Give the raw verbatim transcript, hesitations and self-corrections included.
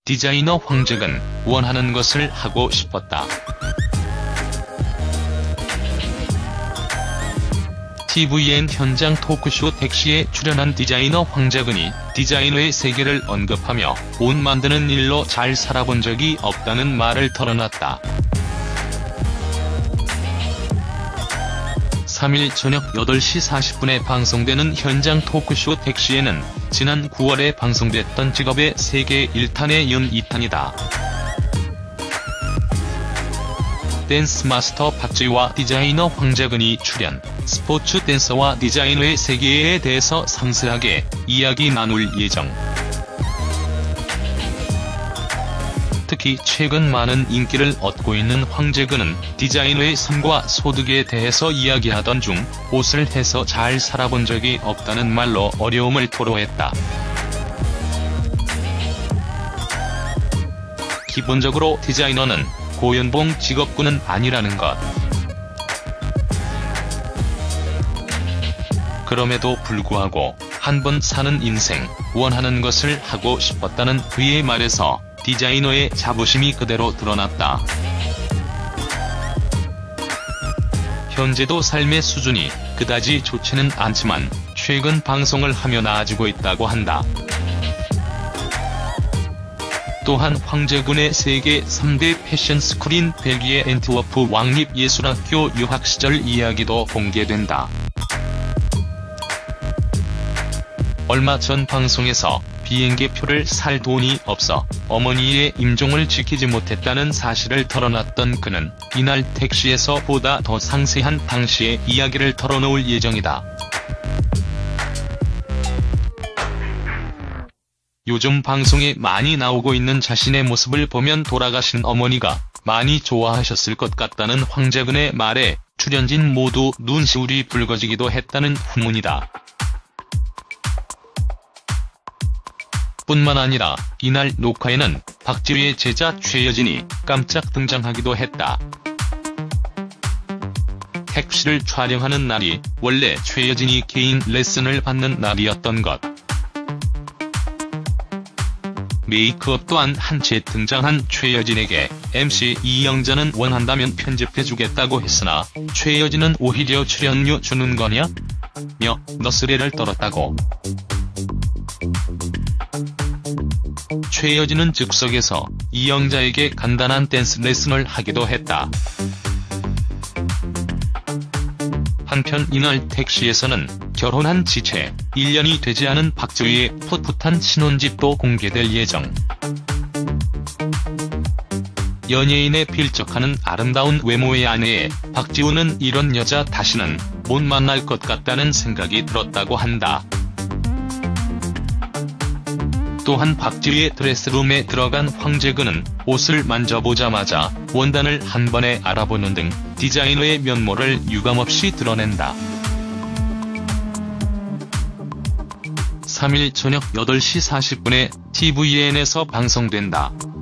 디자이너 황재근, 원하는 것을 하고 싶었다. 티비엔 현장 토크쇼 택시에 출연한 디자이너 황재근이 디자이너의 세계를 언급하며 옷 만드는 일로 잘 살아본 적이 없다는 말을 털어놨다. 삼 일 저녁 여덟 시 사십 분에 방송되는 현장 토크쇼 택시에는 지난 구월에 방송됐던 직업의 세계 일 탄에 이은 이 탄이다. 댄스 마스터 박지우와 디자이너 황재근이 출연, 스포츠 댄서와 디자이너의 세계에 대해서 상세하게 이야기 나눌 예정. 특히 최근 많은 인기를 얻고 있는 황재근은 디자이너의 삶과 소득에 대해서 이야기하던 중 옷을 해서 잘 살아본 적이 없다는 말로 어려움을 토로했다. 기본적으로 디자이너는 고연봉 직업군은 아니라는 것. 그럼에도 불구하고 한 번 사는 인생, 원하는 것을 하고 싶었다는 그의 말에서 디자이너의 자부심이 그대로 드러났다. 현재도 삶의 수준이 그다지 좋지는 않지만 최근 방송을 하며 나아지고 있다고 한다. 또한 황재근의 세계 삼 대 패션 스쿨인 벨기에 앤트워프 왕립예술학교 유학 시절 이야기도 공개된다. 얼마 전 방송에서 비행기표를 살 돈이 없어 어머니의 임종을 지키지 못했다는 사실을 털어놨던 그는 이날 택시에서 보다 더 상세한 당시의 이야기를 털어놓을 예정이다. 요즘 방송에 많이 나오고 있는 자신의 모습을 보면 돌아가신 어머니가 많이 좋아하셨을 것 같다는 황재근의 말에 출연진 모두 눈시울이 붉어지기도 했다는 후문이다. 뿐만 아니라 이날 녹화에는 박지우의 제자 최여진이 깜짝 등장하기도 했다. 택시를 촬영하는 날이 원래 최여진이 개인 레슨을 받는 날이었던 것. 메이크업 또한 한 채 등장한 최여진에게 엠씨 이영자는 원한다면 편집해주겠다고 했으나 최여진은 오히려 출연료 주는 거냐? 며 너스레를 떨었다고. 최여진은 즉석에서 이영자에게 간단한 댄스 레슨을 하기도 했다. 한편 이날 택시에서는 결혼한 지 채 일 년이 되지 않은 박지우의 풋풋한 신혼집도 공개될 예정. 연예인에 필적하는 아름다운 외모의 아내에 박지우는 이런 여자 다시는 못 만날 것 같다는 생각이 들었다고 한다. 또한 박지우의 드레스룸에 들어간 황재근은 옷을 만져보자마자 원단을 한 번에 알아보는 등 디자이너의 면모를 유감없이 드러낸다. 삼 일 저녁 여덟 시 사십 분에 티비엔에서 방송된다.